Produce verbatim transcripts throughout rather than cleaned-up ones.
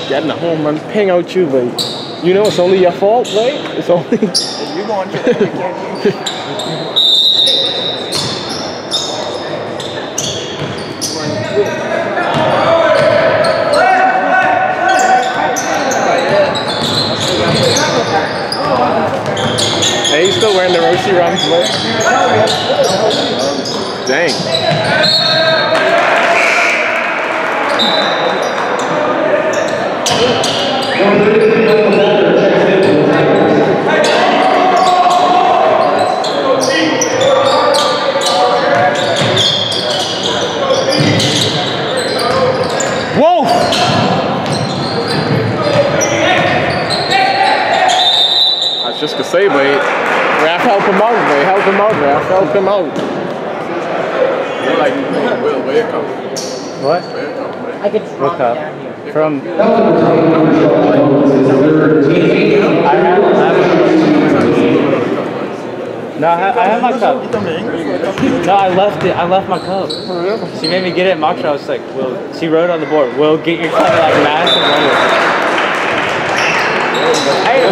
getting a home run ping out you, but you know it's only your fault, right? It's only. You going to the Hey, he's still wearing the Roshi runs, right? Dang. Whoa! I was just gonna say, but Raph, help him out, man. Help him out, Raph. Help him out. You're like, Will, where you come? What? I could What cup? From. I have. I have no, I have, I have my cup. No, I left it. I left my cup. She made me get it at Moxie. I was like, Will. She wrote on the board, Will, get your cup like massive money. Hey,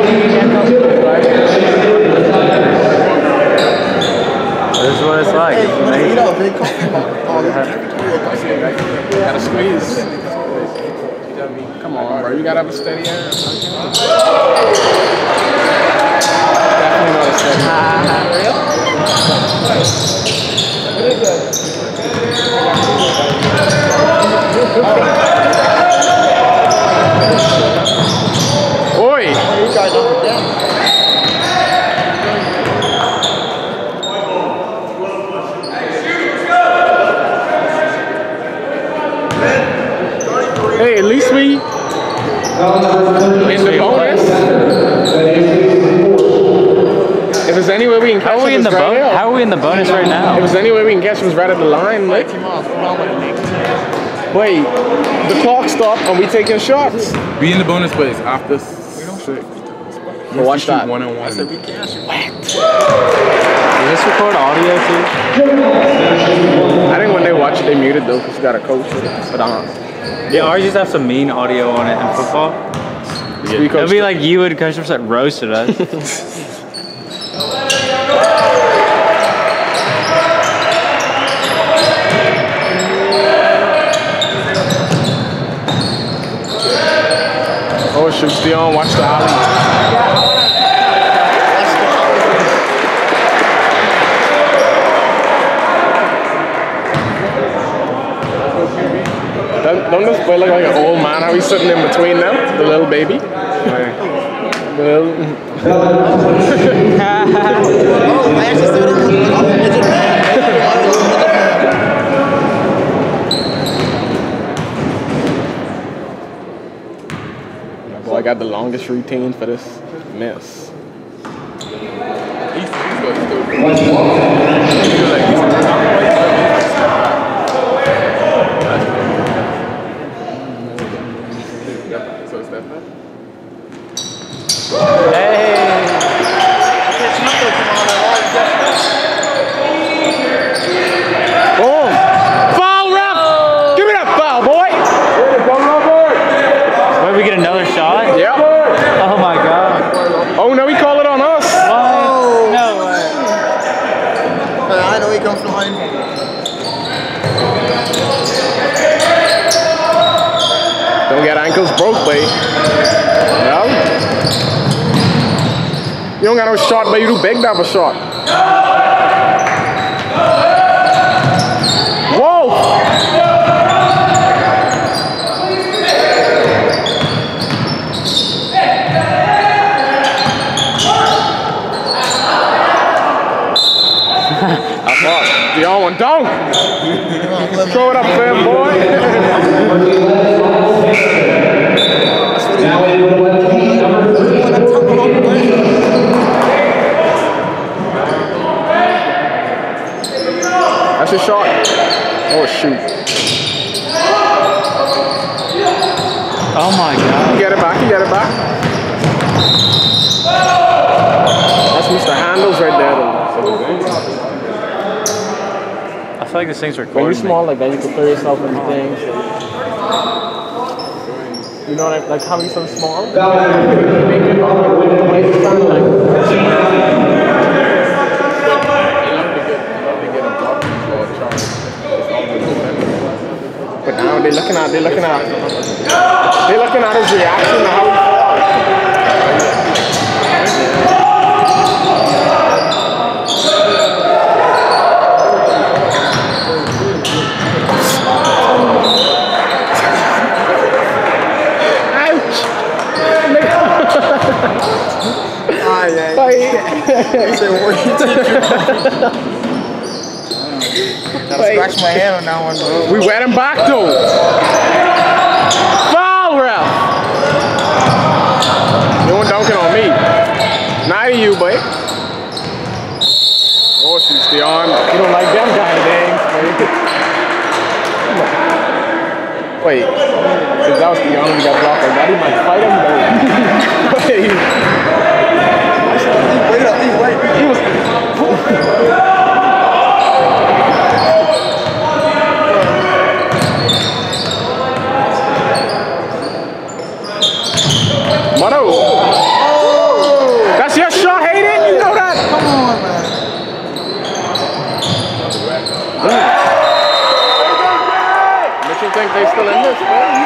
this is what it's like. Hey, what do you know? Big coffee mug. Gotta squeeze. Come on, bro. You gotta have a steady hand. Definitely not a steady hand. Oi! You guys on the deck. Hey, at least we in the bonus. If there's any way we can catch How are we in the right bonus? now. How are we in the bonus right now? If there's any way we can catch him right at the line, like, wait, the clock stopped and we taking shots. Be in the bonus place after six. Well, watch that. One on one. Does this record audio too? I think when they watch it, they muted though, because you got a coach with it. But uh, Yeah, ours used to have some mean audio on it in football. yeah. It'll be like you and Coach Percent roasted us. Oh, shoot, Dion, watch the alley. Don't, don't this boy look like an old man? How he's sitting in between them, the little baby. The little. Oh, I actually said it was a midget man. Boy, I got the longest routine for this miss. Boom! Foul, ref! Give me that foul, boy! Wait, we get another shot? Yeah. Oh my god. Oh no, he called it on us. Oh, No way. I know he comes flying. Don't get ankles broke, babe. No? You don't got no shot, but you do big have a shot. Whoa! I thought the other one don't. Throw it up there, boy. That's a shot. Oh shoot. Oh my god. You get it back, you get it back. That's Mister Handles right there though. I feel like this thing's recording. When you're small like that, you can throw yourself in things. You know what I like how he's so small? But now they're looking at, they're looking at, they're looking at his reaction to how he Ah, yeah. He said, what you Gotta scratch my head on that one, bro. We wet him back though. Foul, ref. No one dunking on me. Neither you, boy. Oh, she's the arm. You don't like them kind of things, boy. Wait, if that was the arm, he got blocked like that, he might fight him though. Wait. Wait up, wait, wait. He was. Moto! Oh. That's your shot, Hayden? You know that? Come on, man. But you think they still in this, bro?